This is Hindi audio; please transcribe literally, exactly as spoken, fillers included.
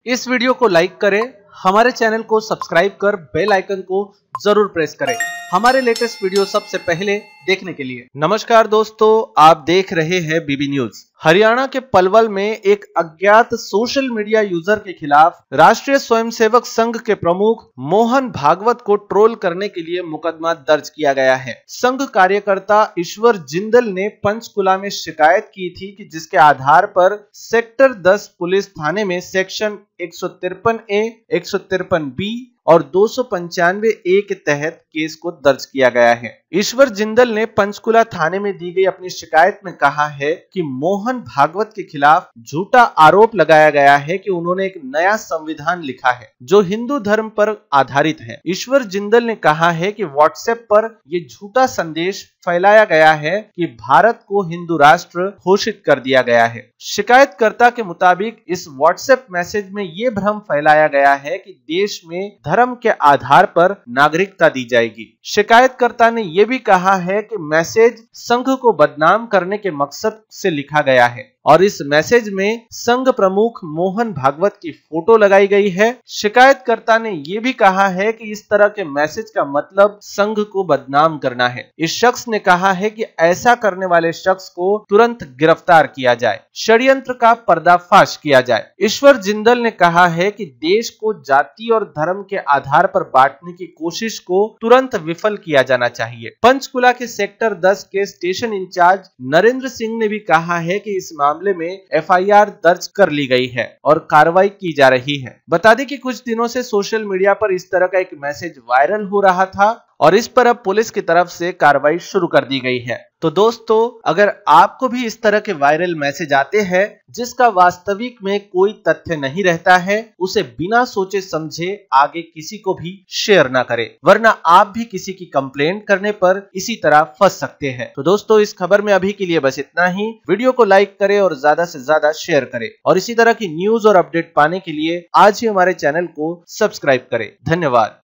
इस वीडियो को लाइक करें, हमारे चैनल को सब्सक्राइब कर बेल आइकन को जरूर प्रेस करें हमारे लेटेस्ट वीडियो सबसे पहले देखने के लिए। नमस्कार दोस्तों, आप देख रहे हैं बीबी न्यूज। हरियाणा के पलवल में एक अज्ञात सोशल मीडिया यूजर के खिलाफ राष्ट्रीय स्वयंसेवक संघ के प्रमुख मोहन भागवत को ट्रोल करने के लिए मुकदमा दर्ज किया गया है। संघ कार्यकर्ता ईश्वर जिंदल ने पंचकुला में शिकायत की थी कि जिसके आधार पर सेक्टर दस पुलिस थाने में सेक्शन एक सौ तिरपन ए, एक सौ तिरपन बी और दो सौ पंचानवे ए के तहत केस को दर्ज किया गया है। ईश्वर जिंदल ने पंचकुला थाने में दी गई अपनी शिकायत में कहा है कि मोहन भागवत के खिलाफ झूठा आरोप लगाया गया है कि उन्होंने एक नया संविधान लिखा है जो हिंदू धर्म पर आधारित है। ईश्वर जिंदल ने कहा है कि व्हाट्सएप पर ये झूठा संदेश फैलाया गया है कि भारत को हिंदू राष्ट्र घोषित कर दिया गया है। शिकायतकर्ता के मुताबिक इस व्हाट्सएप मैसेज में ये भ्रम फैलाया गया है कि देश में धर्म के आधार पर नागरिकता दी जाएगी। शिकायतकर्ता ने यह भी कहा है कि मैसेज संघ को बदनाम करने के मकसद से लिखा गया है और इस मैसेज में संघ प्रमुख मोहन भागवत की फोटो लगाई गई है। शिकायतकर्ता ने यह भी कहा है कि इस तरह के मैसेज का मतलब संघ को बदनाम करना है। इस शख्स ने कहा है कि ऐसा करने वाले शख्स को तुरंत गिरफ्तार किया जाए, षड्यंत्र का पर्दाफाश किया जाए। ईश्वर जिंदल ने कहा है कि देश को जाति और धर्म के आधार पर बांटने की कोशिश को तुरंत विफल किया जाना चाहिए। पंचकुला के सेक्टर दस के स्टेशन इंचार्ज नरेंद्र सिंह ने भी कहा है कि इस मामले में एफ आई आर दर्ज कर ली गई है और कार्रवाई की जा रही है। बता दें कि कुछ दिनों से सोशल मीडिया पर इस तरह का एक मैसेज वायरल हो रहा था और इस पर अब पुलिस की तरफ से कार्रवाई शुरू कर दी गई है। तो दोस्तों, अगर आपको भी इस तरह के वायरल मैसेज आते हैं जिसका वास्तविक में कोई तथ्य नहीं रहता है, उसे बिना सोचे समझे आगे किसी को भी शेयर ना करें, वरना आप भी किसी की कंप्लेंट करने पर इसी तरह फंस सकते हैं। तो दोस्तों, इस खबर में अभी के लिए बस इतना ही। वीडियो को लाइक करें और ज्यादा से ज्यादा शेयर करें और इसी तरह की न्यूज और अपडेट पाने के लिए आज ही हमारे चैनल को सब्सक्राइब करें। धन्यवाद।